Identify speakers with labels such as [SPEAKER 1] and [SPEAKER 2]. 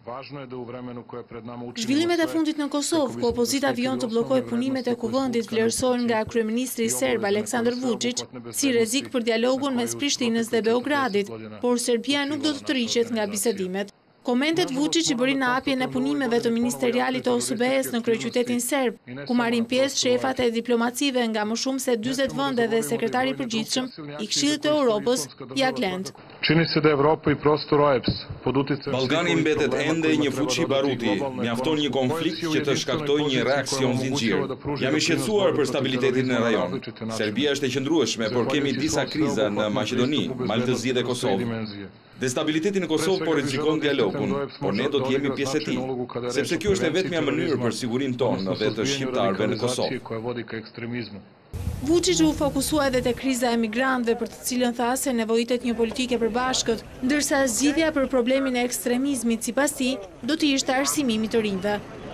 [SPEAKER 1] Zhvillimet e fundit në Kosovë, ku opozita vijon të bllokojë punimet e kuvendit vlerësohen nga kryeministri serb Aleksandar Vučić si rrezik për dialogun mes Prishtinës dhe Beogradit, por Serbia nuk do të tërhiqet nga bisedimet. Komentet Vučić i bëri në hapjen e punimeve të ministerialit të OSBE-s në kryeqytetin serb, ku marrin pjesë shefat e diplomacive nga më shumë se 40 vende dhe sekretari i përgjithshëm i Këshillit të Evropës, Jagland.
[SPEAKER 2] Ballkani mbetet ende një fuqi baruti, mjafton një konflikt që të shkaktojë një reaksion zinxhir. Jam i shqetësuar për stabilitetin në rajon. Serbia është e qëndrueshme, por kemi disa kriza në Maqedoni, Maltëzi dhe Kosovë. Destabiliteti në Kosovë po rrezikon dialogun, por ne do të jemi pjesë e tij, sepse kjo është e vetmja mënyrë për sigurinë tonë dhe të shqiptarëve në Kosovë.
[SPEAKER 1] Vučić u fokusua edhe te kriza e migrantëve, për të cilën tha se nevojitet një politike përbashkët, ndërsa zgjidhja për problemin e ekstremizmit sipas tij do të ishte arsimimi të rinjve.